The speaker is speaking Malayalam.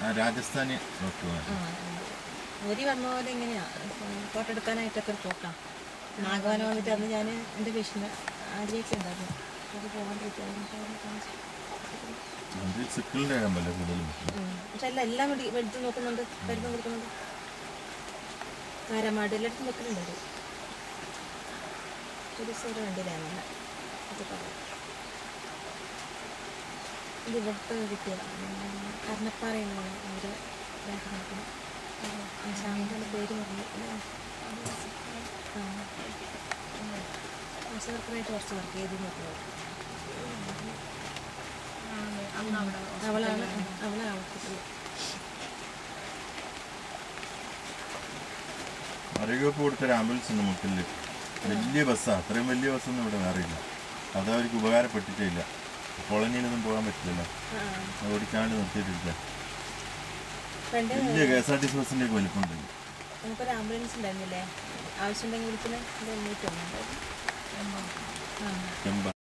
രാജസ്ഥാനി ഡോക്ടർ ഊരി വന്ന പോലെ എങ്ങനെയാണ് ഫോട്ടോ എടുക്കാനായിട്ടൊക്കെ ഒരു പോക്കാം. നാഗവനം വന്നിട്ട് അന്ന് ഞാൻ എൻ്റെ പേഷ്യൻ്റ് ആദ്യമൊക്കെ ഉണ്ടായിരുന്നു. അത് പോകാൻ പക്ഷെ എല്ലാം എടുത്ത് നോക്കുന്നുണ്ട്, മരുന്ന് കൊടുക്കുന്നുണ്ട്. കാരമാട് എല്ലായിടത്തും വെക്കുന്നുണ്ട്. ഒരു സ്ഥലം വേണ്ടിയില്ല അത് പറയാം. ഇത് ഇവിടുത്തെ കിട്ടിയതാണ് കർണപ്പാറയാണ് അവര് ശ്യാമിൻ്റെ പേര് പറഞ്ഞു. ആശാവർക്കറായിട്ട് കുറച്ച് വർക്ക് ചെയ്ത് നോക്കുന്നത് അവളാണ് ആവശ്യത്തില്. ആരോഗ്യവകുപ്പ് കൊടുത്തൊരു ആംബുലൻസ് ഉണ്ട് മുട്ടില്. വലിയ ബസ്സാണ്, അത്രയും വലിയ ബസ്സൊന്നും ഇവിടെ വേറെ ഇല്ല. അത് അവർക്ക് ഉപകാരപ്പെട്ടിട്ടേ ഇല്ല. കോളനിയിലൊന്നും പോകാൻ പറ്റില്ലല്ലോ, അത് ഓടിക്കാണ്ട് നിർത്തിയിട്ടില്ല. വലിയ KSRTC ബസ്സിൻ്റെ ഒക്കെ വലിപ്പമുണ്ട്. നമുക്കൊരു ആംബുലൻസ് ഉണ്ടായിരുന്നില്ലേ, ആവശ്യമുണ്ടെങ്കിൽ വിളിക്കുന്ന